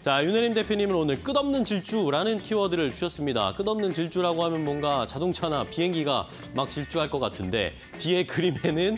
자, 윤혜림 대표님은 오늘 끝없는 질주라는 키워드를 주셨습니다. 끝없는 질주라고 하면 뭔가 자동차나 비행기가 막 질주할 것 같은데 뒤에 그림에는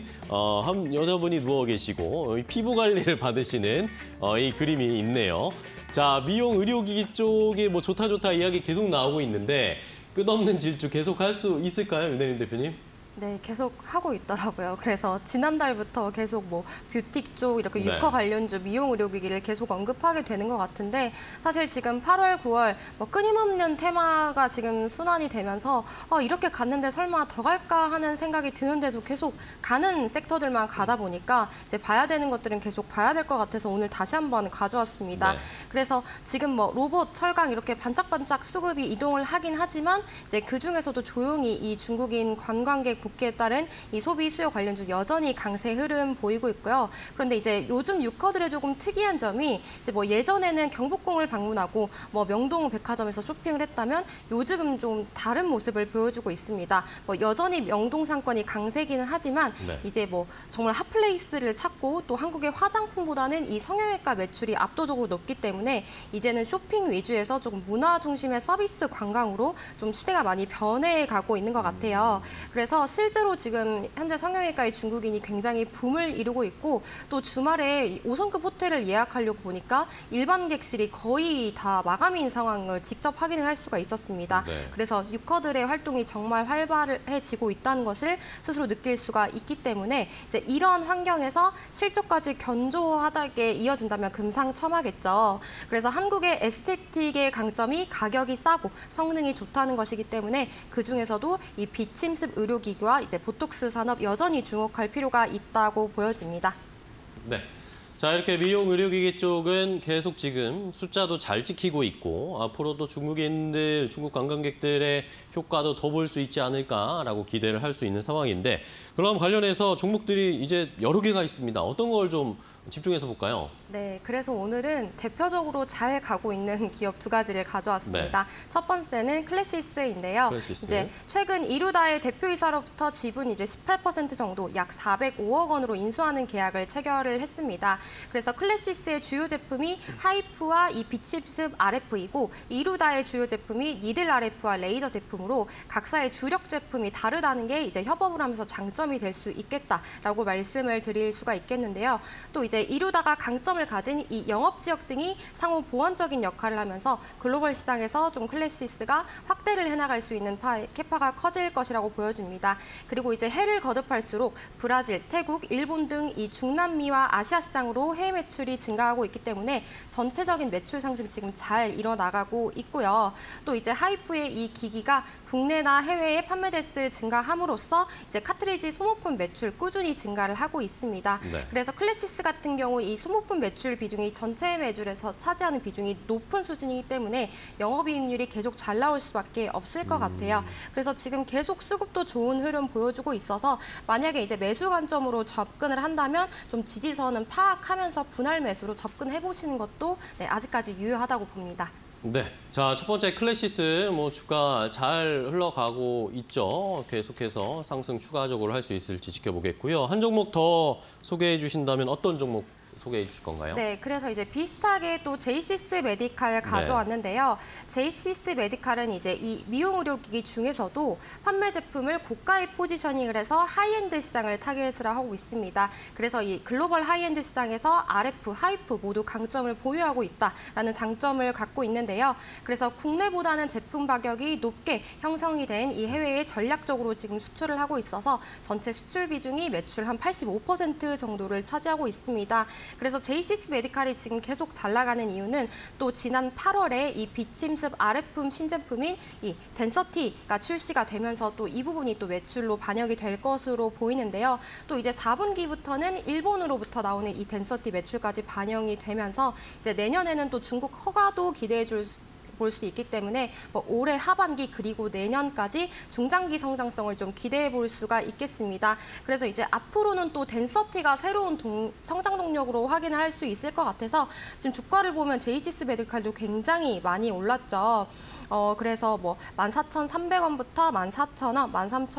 한 여자분이 누워 계시고 피부 관리를 받으시는 이 그림이 있네요. 자, 미용 의료기기 쪽에 뭐 좋다 이야기 계속 나오고 있는데 끝없는 질주 계속 할 수 있을까요, 윤혜림 대표님? 네, 계속 하고 있더라고요. 그래서 지난달부터 계속 뭐 뷰티 쪽 이렇게 네. 육아 관련주 미용 의료기기를 계속 언급하게 되는 것 같은데 사실 지금 8월, 9월 뭐 끊임없는 테마가 지금 순환이 되면서 이렇게 갔는데 설마 더 갈까 하는 생각이 드는데도 계속 가는 섹터들만 가다 보니까 이제 봐야 되는 것들은 계속 봐야 될 것 같아서 오늘 다시 한번 가져왔습니다. 네. 그래서 지금 뭐 로봇, 철강 이렇게 반짝반짝 수급이 이동을 하긴 하지만 이제 그 중에서도 조용히 이 중국인 관광객 복귀에 따른 이 소비 수요 관련주 여전히 강세 흐름 보이고 있고요. 그런데 이제 요즘 유커들의 조금 특이한 점이 이제 뭐 예전에는 경복궁을 방문하고 뭐 명동 백화점에서 쇼핑을 했다면 요즘은 좀 다른 모습을 보여주고 있습니다. 뭐 여전히 명동 상권이 강세기는 하지만 네. 이제 뭐 정말 핫플레이스를 찾고 또 한국의 화장품보다는 이 성형외과 매출이 압도적으로 높기 때문에 이제는 쇼핑 위주에서 조금 문화 중심의 서비스 관광으로 좀 시대가 많이 변해가고 있는 것 같아요. 그래서 실제로 지금 현재 성형외과의 중국인이 굉장히 붐을 이루고 있고 또 주말에 5성급 호텔을 예약하려고 보니까 일반 객실이 거의 다 마감인 상황을 직접 확인을 할 수가 있었습니다. 네. 그래서 유커들의 활동이 정말 활발해지고 있다는 것을 스스로 느낄 수가 있기 때문에 이제 이런 환경에서 실적까지 견조하다게 이어진다면 금상첨화겠죠. 그래서 한국의 에스테틱의 강점이 가격이 싸고 성능이 좋다는 것이기 때문에 그중에서도 이 비침습 의료기기와 이제 보톡스 산업 여전히 주목할 필요가 있다고 보여집니다. 네. 자, 이렇게 미용 의료기기 쪽은 계속 지금 숫자도 잘 지키고 있고 앞으로도 중국인들, 중국 관광객들의 효과도 더 볼 수 있지 않을까라고 기대를 할 수 있는 상황인데 그럼 관련해서 종목들이 이제 여러 개가 있습니다. 어떤 걸 좀 집중해서 볼까요? 네, 그래서 오늘은 대표적으로 잘 가고 있는 기업 두 가지를 가져왔습니다. 네. 첫 번째는 클래시스인데요. 클래시스. 이제 최근 이루다의 대표이사로부터 지분 이제 18% 정도 약 405억 원으로 인수하는 계약을 체결을 했습니다. 그래서 클래시스의 주요 제품이 하이프와 이 비칩습 RF이고 이루다의 주요 제품이 니들 RF와 레이저 제품으로 각사의 주력 제품이 다르다는 게 이제 협업을 하면서 장점이 될 수 있겠다라고 말씀을 드릴 수가 있겠는데요. 또 이제 이루다가 강점을 가진 이 영업 지역 등이 상호 보완적인 역할을 하면서 글로벌 시장에서 좀 클래시스가 확대를 해나갈 수 있는 캐파가 커질 것이라고 보여집니다. 그리고 이제 해를 거듭할수록 브라질, 태국, 일본 등 이 중남미와 아시아 시장으로 해외 매출이 증가하고 있기 때문에 전체적인 매출 상승 지금 잘 일어나가고 있고요. 또 이제 하이프의 이 기기가 국내나 해외에 판매 대수 증가함으로써 이제 카트리지 소모품 매출 꾸준히 증가를 하고 있습니다. 네. 그래서 클래시스 같은 경우 이 소모품 매출 비중이 전체 매출에서 차지하는 비중이 높은 수준이기 때문에 영업이익률이 계속 잘 나올 수밖에 없을 것 같아요. 그래서 지금 계속 수급도 좋은 흐름 보여주고 있어서 만약에 이제 매수 관점으로 접근을 한다면 좀 지지선은 파악하면서 분할 매수로 접근해 보시는 것도 네, 아직까지 유효하다고 봅니다. 네, 자, 첫 번째 클래시스 뭐 주가 잘 흘러가고 있죠. 계속해서 상승 추가적으로 할 수 있을지 지켜보겠고요. 한 종목 더 소개해 주신다면 어떤 종목 소개해 주실 건가요? 네, 그래서 이제 비슷하게 또 제이시스 메디칼 가져왔는데요. 제이시스 메디칼은 이제 이 미용 의료기기 중에서도 판매 제품을 고가에 포지셔닝을 해서 하이엔드 시장을 타겟을 하고 있습니다. 그래서 이 글로벌 하이엔드 시장에서 RF, 하이프 모두 강점을 보유하고 있다라는 장점을 갖고 있는데요. 그래서 국내보다는 제품 가격이 높게 형성이 된 이 해외에 전략적으로 지금 수출을 하고 있어서 전체 수출 비중이 매출 한 85% 정도를 차지하고 있습니다. 그래서 제이시스 메디칼이 지금 계속 잘 나가는 이유는 또 지난 8월에 이 비침습 RF 신제품인 이 덴서티가 출시가 되면서 또 이 부분이 또 매출로 반영이 될 것으로 보이는데요. 또 이제 4분기부터는 일본으로부터 나오는 이 덴서티 매출까지 반영이 되면서 이제 내년에는 또 중국 허가도 기대해 볼 수 있기 때문에 뭐 올해 하반기 그리고 내년까지 중장기 성장성을 좀 기대해 볼 수가 있겠습니다. 그래서 이제 앞으로는 또 덴서티가 새로운 성장 동력으로 확인을 할 수 있을 것 같아서 지금 주가를 보면 제이시스 메디칼도 굉장히 많이 올랐죠. 그래서 뭐 14,300원부터 14,000원,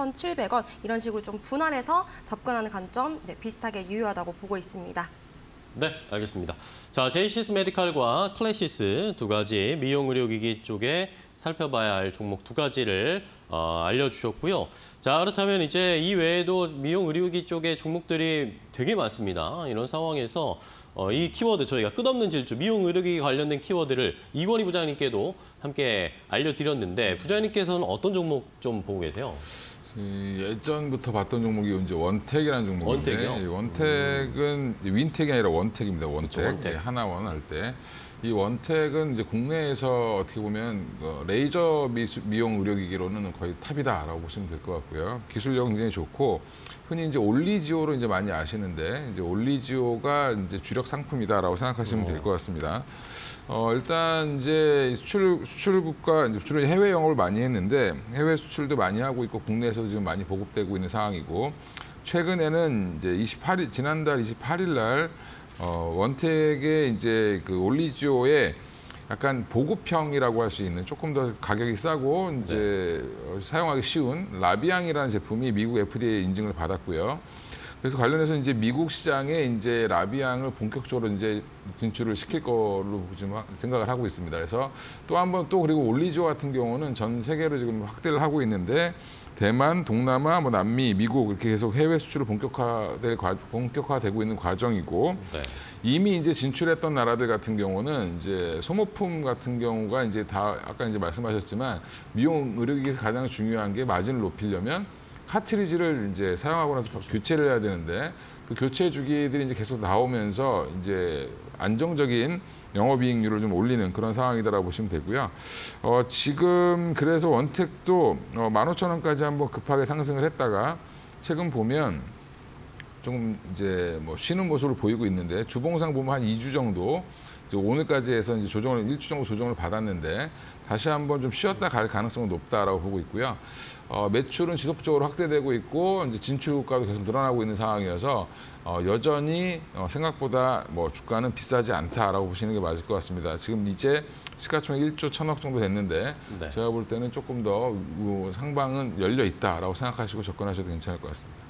13,700원 이런 식으로 좀 분할해서 접근하는 관점 비슷하게 유효하다고 보고 있습니다. 네, 알겠습니다. 자, 제이시스 메디칼과 클래시스 두 가지 미용 의료기기 쪽에 살펴봐야 할 종목 두 가지를 알려주셨고요. 자, 그렇다면 이제 이 외에도 미용 의료기기 쪽에 종목들이 되게 많습니다. 이런 상황에서 이 키워드 저희가 끝없는 질주, 미용 의료기기 관련된 키워드를 이권희 부장님께도 함께 알려드렸는데 부장님께서는 어떤 종목 좀 보고 계세요? 예전부터 봤던 종목이 이제 원택이라는 종목인데 원택이요? 이 원택은 윈택이 아니라 원택입니다. 원택. 그렇죠, 원택. 하나원 할 때. 이 원택은 이제 국내에서 어떻게 보면 레이저 미용 의료기기로는 거의 탑이다라고 보시면 될 것 같고요. 기술력은 굉장히 좋고 흔히 이제 올리지오로 이제 많이 아시는데 이제 올리지오가 이제 주력 상품이다라고 생각하시면 될 것 같습니다. 일단 이제 수출국가 이제 주로 해외 영업을 많이 했는데 해외 수출도 많이 하고 있고 국내에서도 지금 많이 보급되고 있는 상황이고 최근에는 이제 지난달 28일 날 원택의 이제 그 올리지오의 약간 보급형이라고 할 수 있는 조금 더 가격이 싸고 이제 사용하기 쉬운 라비앙이라는 제품이 미국 FDA 인증을 받았고요. 그래서 관련해서 이제 미국 시장에 이제 라비앙을 본격적으로 이제 진출을 시킬 거로 지금 생각을 하고 있습니다. 그래서 또 한 번 그리고 올리지오 같은 경우는 전 세계로 지금 확대를 하고 있는데 대만, 동남아, 뭐 남미, 미국 이렇게 계속 해외 수출을 본격화되고 있는 과정이고 네. 이미 이제 진출했던 나라들 같은 경우는 이제 소모품 같은 경우가 이제 다 아까 이제 말씀하셨지만 미용 의료기기에서 가장 중요한 게 마진을 높이려면 카트리지를 이제 사용하고 나서 교체를 해야 되는데 그 교체 주기들이 이제 계속 나오면서 이제 안정적인 영업이익률을 좀 올리는 그런 상황이다라고 보시면 되고요. 지금 그래서 원택도 15,000원까지 한번 급하게 상승을 했다가 최근 보면 조금 이제 뭐 쉬는 모습을 보이고 있는데 주봉상 보면 한 2주 정도 이제 오늘까지 해서 이제 조정을 1주 정도 조정을 받았는데 다시 한번 좀 쉬었다 갈 가능성은 높다라고 보고 있고요. 매출은 지속적으로 확대되고 있고 이제 진출국가도 계속 늘어나고 있는 상황이어서 여전히 생각보다 뭐 주가는 비싸지 않다라고 보시는 게 맞을 것 같습니다. 지금 이제 시가총액 1조 1,000억 정도 됐는데 네. 제가 볼 때는 조금 더 상방은 열려 있다라고 생각하시고 접근하셔도 괜찮을 것 같습니다.